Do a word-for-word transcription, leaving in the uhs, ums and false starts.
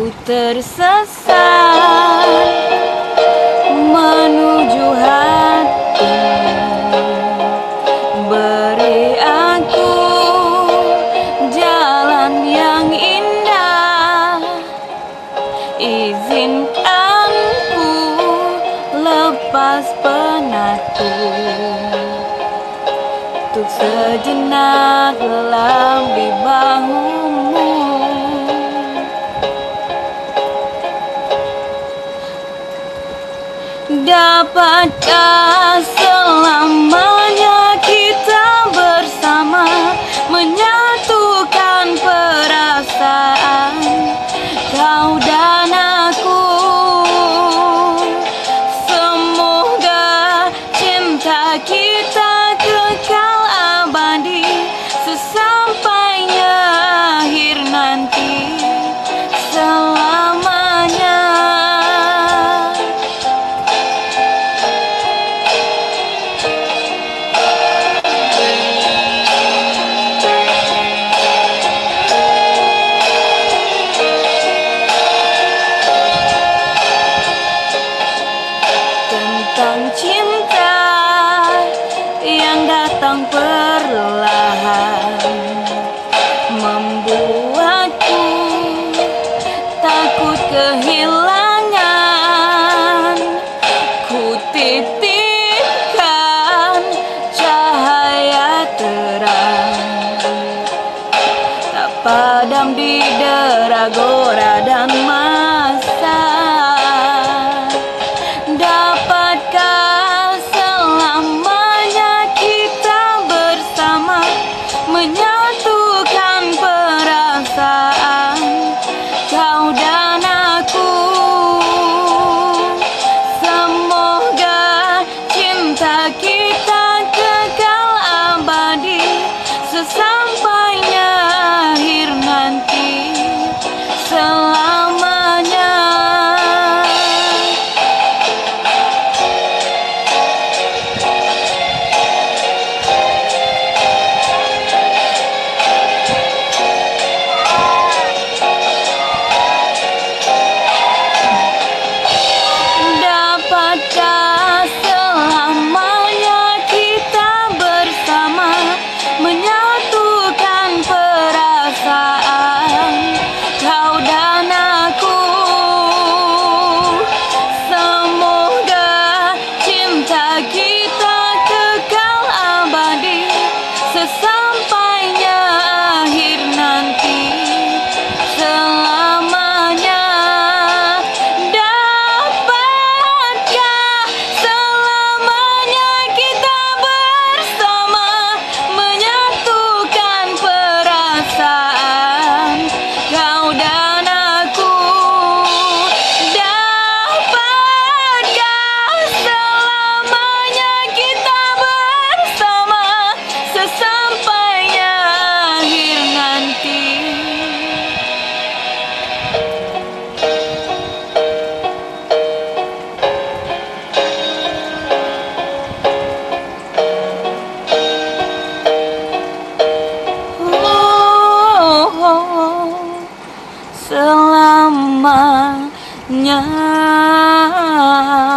tersesat menuju hatimu. Beri aku jalan yang indah, izinkan ku lepas penatku untuk sejenak lelap di bahumu. Dapatkah selamanya kita bersama, menyatukan perasaan kau dan aku? Semoga cinta kita kekal abadi sesampainya akhir nanti, selamanya. Tentang cinta yang datang perlahan, membuatku takut kehilangan. Ku titipkan cahaya terang, tak padam di dera gora dan masa. Dapatkah selamanya kita bersama, menyatukan perasaan kau dan aku? Semoga cinta kita kekal abadi sesampainya akhir nanti, selamanya. Dapatkah selamanya kita bersama, menyatukan perasaan kau dan aku? Semoga cinta kita kekal abadi sesampainya akhir nanti, selamanya. Dapatkah selamanya kita bersama, menyatukan perasaan kau dan aku? Dapatkah selamanya kita bersama sesampainya akhir nanti? Oh, selamanya.